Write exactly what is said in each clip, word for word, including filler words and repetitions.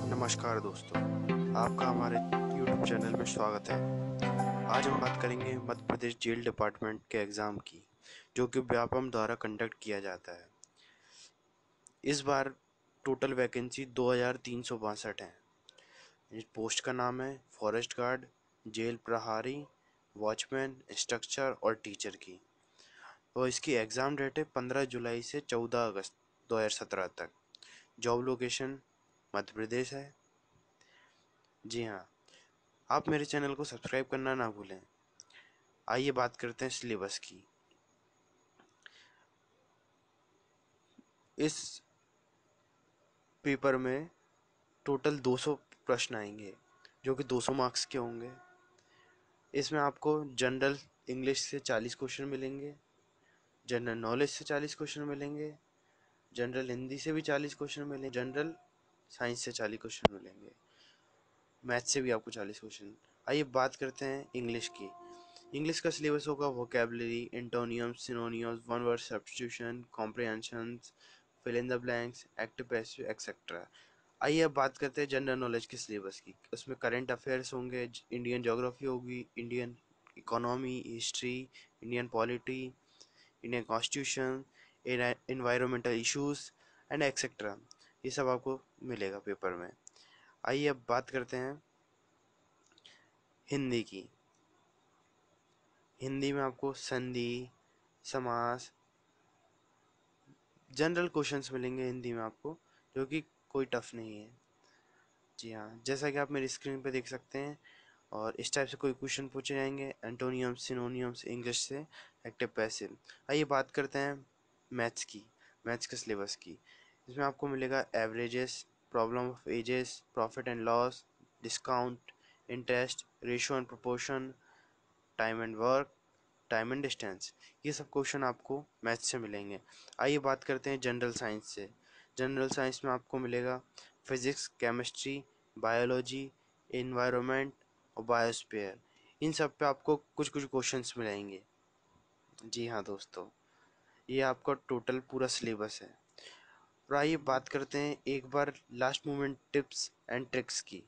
नमस्कार दोस्तों, आपका हमारे यूट्यूब चैनल में स्वागत है। आज हम बात करेंगे मध्य प्रदेश जेल डिपार्टमेंट के एग्ज़ाम की, जो कि व्यापम द्वारा कंडक्ट किया जाता है। इस बार टोटल वैकेंसी दो हज़ार तीन सौ बासठ है। इस पोस्ट का नाम है फॉरेस्ट गार्ड, जेल प्रहारी, वॉचमैन, इंस्ट्रक्टर और टीचर की। और इसकी एग्ज़ाम डेट है पंद्रह जुलाई से चौदह अगस्त दो हज़ार सत्रह तक। जॉब लोकेशन मध्य प्रदेश है। जी हाँ, आप मेरे चैनल को सब्सक्राइब करना ना भूलें। आइए बात करते हैं सिलेबस की। इस पेपर में टोटल दो सौ प्रश्न आएंगे, जो कि दो सौ मार्क्स के होंगे। इसमें आपको जनरल इंग्लिश से चालीस क्वेश्चन मिलेंगे, जनरल नॉलेज से चालीस क्वेश्चन मिलेंगे, जनरल हिंदी से भी चालीस क्वेश्चन मिलेंगे, जनरल साइंस से चालीस क्वेश्चन मिलेंगे, मैथ से भी आपको चालीस क्वेश्चन। आइए बात करते हैं इंग्लिश की। इंग्लिश का सिलेबस होगा vocabulary, antonyms, synonyms, one word substitution, comprehensions, fill in the blanks, active passive etcetera. आइए अब बात करते हैं जनरल नॉलेज के सिलेबस की। उसमें करंट अफेयर्स होंगे, इंडियन ज्योग्राफी होगी, Indian economy, history, Indian polity, Indian constitution, environmental issues and etcetera. ये सब आपको मिलेगा पेपर में। आइए अब बात करते हैं हिंदी की। हिंदी में आपको संधि, समास, जनरल क्वेश्चंस मिलेंगे हिंदी में आपको, जो कि कोई टफ नहीं है। जी हाँ, जैसा कि आप मेरी स्क्रीन पे देख सकते हैं। और इस टाइप से कोई क्वेश्चन पूछे जाएंगे, एंटोनियम्स, सिनोनियम्स इंग्लिश से, एक्टिव पैसिव। आइए बात करते हैं मैथ्स की, मैथ्स के सिलेबस की। इसमें आपको मिलेगा averages, problem of ages, profit and loss, discount, interest, ratio and proportion, time and work, time and distance. ये सब क्वेश्चन आपको मैथ्स से मिलेंगे। आइए बात करते हैं जनरल साइंस से। जनरल साइंस में आपको मिलेगा फिजिक्स, केमिस्ट्री, बायोलॉजी, इन्वायरमेंट और बायोस्फीयर। इन सब पे आपको कुछ कुछ क्वेश्चंस मिलेंगे। जी हाँ दोस्तों, ये आपका टोटल पूरा सिलेबस है। और आइए बात करते हैं एक बार last moment tips and tricks की।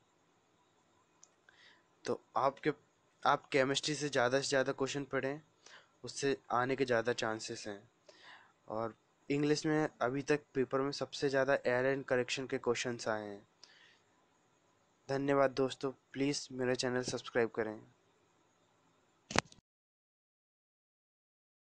तो आपके आप केमिस्ट्री से ज़्यादा से ज़्यादा क्वेश्चन पढ़ें, उससे आने के ज़्यादा चांसेस हैं। और इंग्लिश में अभी तक पेपर में सबसे ज़्यादा एरर एंड करेक्शन के क्वेश्चंस आए हैं। धन्यवाद दोस्तों, प्लीज़ मेरा चैनल सब्सक्राइब करें।